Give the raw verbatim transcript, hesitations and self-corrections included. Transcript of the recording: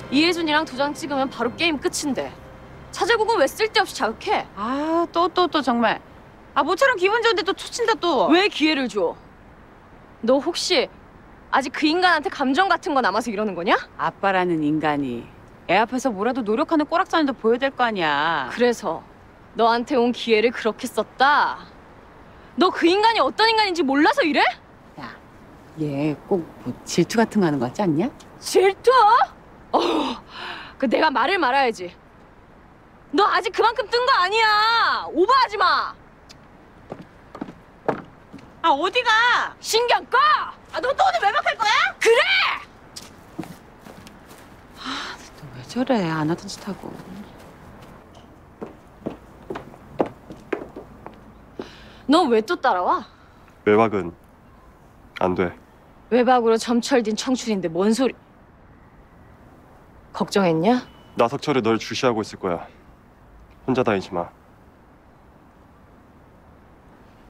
이혜준이랑 도장 찍으면 바로 게임 끝인데 차제국은 왜 쓸데없이 자극해? 아, 또 또 또 정말. 아, 모처럼 기분 좋은데 또 초친다 또. 왜 기회를 줘? 너 혹시 아직 그 인간한테 감정 같은 거 남아서 이러는 거냐? 아빠라는 인간이 애 앞에서 뭐라도 노력하는 꼬락자는도 보여야 될 거 아니야. 그래서 너한테 온 기회를 그렇게 썼다. 너 그 인간이 어떤 인간인지 몰라서 이래? 야, 얘 꼭 뭐 질투 같은 거 하는 거 같지 않냐? 질투? 어, 그 내가 말을 말아야지. 너 아직 그만큼 뜬 거 아니야. 오버하지 마. 아, 어디가? 신경 꺼. 아, 너 또 오늘 외박할 거야? 그래. 너 왜 저래? 안 하던 짓 하고. 너 왜 또 따라와? 외박은 안 돼. 외박으로 점철된 청춘인데 뭔 소리? 걱정했냐? 나석철이 널 주시하고 있을 거야. 혼자 다니지 마.